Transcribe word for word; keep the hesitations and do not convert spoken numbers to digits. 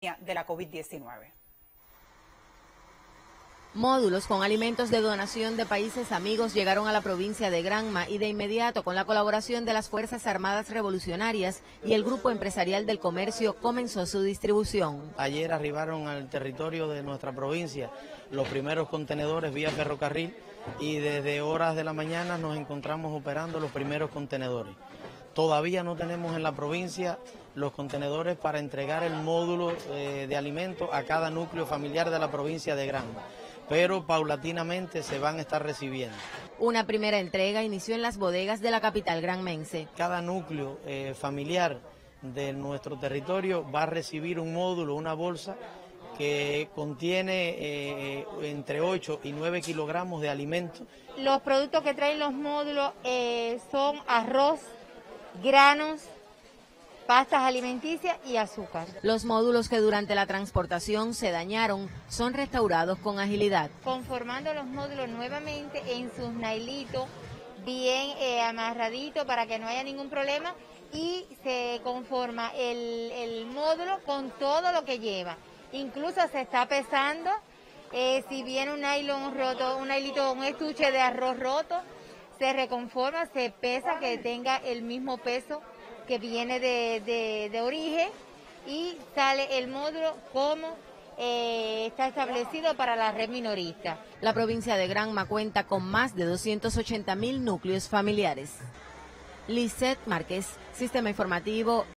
de la COVID diecinueve. Módulos con alimentos de donación de países amigos llegaron a la provincia de Granma y de inmediato, con la colaboración de las Fuerzas Armadas Revolucionarias y el Grupo Empresarial del Comercio, comenzó su distribución. Ayer arribaron al territorio de nuestra provincia los primeros contenedores vía ferrocarril y desde horas de la mañana nos encontramos operando los primeros contenedores. Todavía no tenemos en la provincia los contenedores para entregar el módulo eh, de alimentos a cada núcleo familiar de la provincia de Granma, pero paulatinamente se van a estar recibiendo. Una primera entrega inició en las bodegas de la capital granmense. Cada núcleo eh, familiar de nuestro territorio va a recibir un módulo, una bolsa que contiene eh, entre ocho y nueve kilogramos de alimentos. Los productos que traen los módulos eh, son arroz, granos, pastas alimenticias y azúcar. Los módulos que durante la transportación se dañaron son restaurados con agilidad. Conformando los módulos nuevamente en sus nailitos, bien eh, amarraditos para que no haya ningún problema, y se conforma el, el módulo con todo lo que lleva. Incluso se está pesando, eh, si viene un nylon roto, un nailito, un estuche de arroz roto, se reconforma, se pesa, que tenga el mismo peso que viene de, de, de origen, y sale el módulo como eh, está establecido para la red minorista. La provincia de Granma cuenta con más de doscientos ochenta mil núcleos familiares. Lisette Márquez, Sistema Informativo.